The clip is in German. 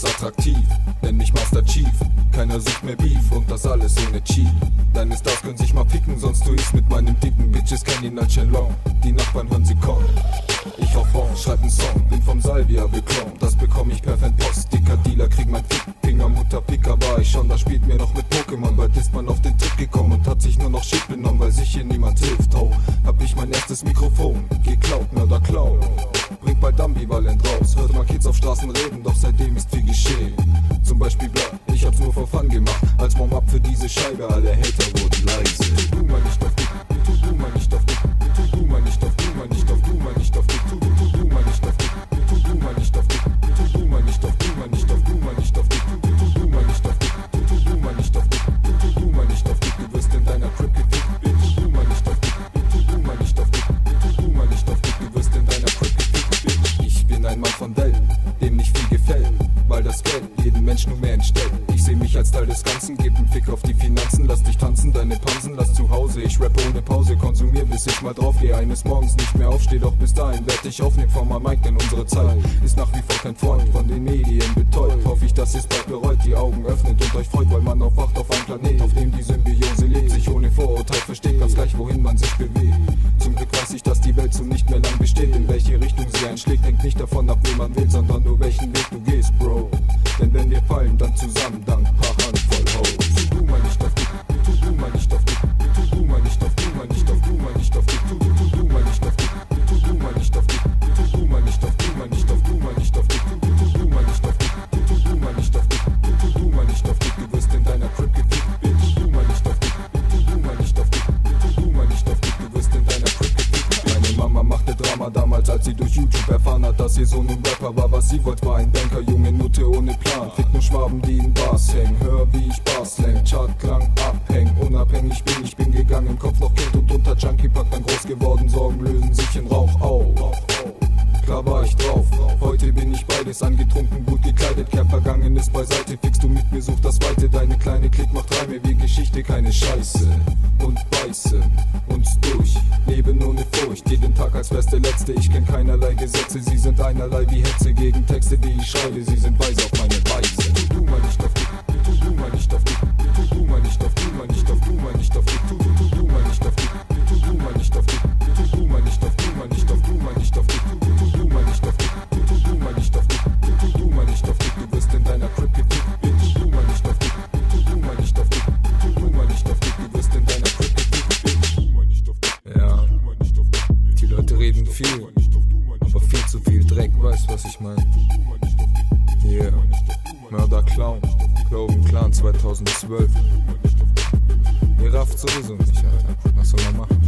ist attraktiv, nenn mich Master Chief. Keiner sucht mehr Beef und das alles ohne Cheat. Deine Stars können sich mal ficken, sonst tu ich's mit meinem dicken Bitches, kenn ihn als Shenlong. Die Nachbarn hören sie kommen. Ich hau vor, schreib nen Song, bin vom Salvia beklommen. Das bekomm ich per Fanpost, dicker Dealer krieg mein Finger, Mutter Picker war ich schon. Da spielt mir noch mit Pokémon, bald ist man auf den Tipp gekommen und hat sich nur noch Shit benommen, weil sich hier niemand hilft. Oh, hab ich mein erstes Mikrofon, geklaut, Mörder Clown. Bringt bald ambivalent raus, hörte mal Kids auf Straßen reden, doch seitdem ist viel geschehen. Zum Beispiel Blatt, ich hab's nur for fun gemacht, als Warm-up für diese Scheibe, alle Hater wurden leise. Tu mal nicht auf dick, tu mal nicht auf dick, tu mal nicht auf, tu mal nicht auf, tu mal nicht auf dick, tu mal nicht auf dick, tu mal nicht auf dick, tu mal nicht auf, tu mal nicht auf, tu mal nicht auf dick, tu mal nicht auf dick, tu mal nicht auf dick, tu mal nicht auf dick, du wirst in deiner Crib gefickt, bitch. Tu mal nicht auf dick, tu mal nicht auf dick, tu mal nicht auf dick, du wirst in deiner Crib gefickt, bitch. Ich bin ein Mann von Wellen, dem nicht viel gefällt, weil das Geld jeden Mensch nur mehr entstellt. Ich seh mich als Teil des Ganzen, geb nen Fick auf die Finanzen, lass dich tanzen, deine Pansen, lass zu Hause. Ich rappe ohne Pause, konsumier bis ich mal drauf geh, eines Morgens nicht mehr aufsteh, doch bis dahin werd ich aufnehmen vor meinem Mic, denn unsere Zeit ist nach wie vor kein Freund von den Medien betäubt. Hoff ich, dass ihr's bald bereut, die Augen öffnet und euch freut, weil man aufwacht auf einem Planet, auf dem die Symbiose lebt, sich ohne Vorurteil versteht, ganz gleich wohin man sich bewegt. Zum Glück weiß ich, dass die Welt so nicht mehr lang besteht, in welche Richtung sie einschlägt, hängt nicht davon ab, wen man wählt, sondern nur welchen Weg du gehst, Bro. Denn wenn wir fallen, dann zusammen, dank paar Handvoll Hoes. Tu mal nicht auf dick, tu mal nicht auf dick, tu mal nicht auf, tu mal nicht auf, tu mal nicht auf dick, tu mal nicht auf dick, tu mal nicht auf dick, tu mal nicht auf, tu mal nicht auf, tu mal nicht auf dick, tu mal nicht auf dick, tu mal nicht auf dick, tu mal nicht auf dick, du wirst in deiner Crib gefickt, bitch. Tu mal nicht auf dick, tu mal nicht auf dick, tu mal nicht auf dick, du wirst in deiner Crib gefickt. Meine Mama machte Drama damals, als sie durch YouTube erfahren hat, dass ihr Sohn ein Rapper war. Was sie wollte, war ein Banker, junge Nutte ohne Plan. Fick nur Schwaben, die in Bars hängen. Hör, wie ich Bars lenk, Chartklang abhängen. Unabhängig ich bin gegangen, im Kopf noch Kind und unter Junkie Pack dann groß geworden. Sorgen lösen sich in Rauch auf. Klar war ich drauf, heute bin ich beides angetrunken, gut gekleidet, Kerl Vergangenes beiseite, fickst du mit mir, such das Weite, deine kleine Klick macht Reime wie Geschichte, keine Scheiße und beiße uns durch, leben ohne Furcht, jeden Tag als wär's der letzte, ich kenn keinerlei Gesetze, sie sind einerlei wie Hetze gegen Texte, die ich schreibe, sie sind weise auf meine Weise. Tu mal nicht auf dick, tu mal nicht auf dick, tu mal nicht auf, tu mal nicht auf, tu mal nicht auf dick, tu mal nicht auf dick, tu mal nicht auf dick, tu mal nicht auf, tu mal nicht auf, tu mal nicht auf dick, tu mal nicht auf dick, tu mal nicht auf dick, tu mal nicht auf dick, du wirst in deiner Crib gefickt, bitch. Tu mal nicht auf dick, tu mal nicht auf dick, tu mal nicht auf dick, du wirst in deiner Crib gefickt, bitch. Tu mal nicht auf dick, ja, die Leute reden viel, aber viel zu viel Dreck, weißt was ich mein? Yeah, Mörder Clown, Cloven Clan 2012. Ihr rafft sowieso nicht, Alter, was soll man machen?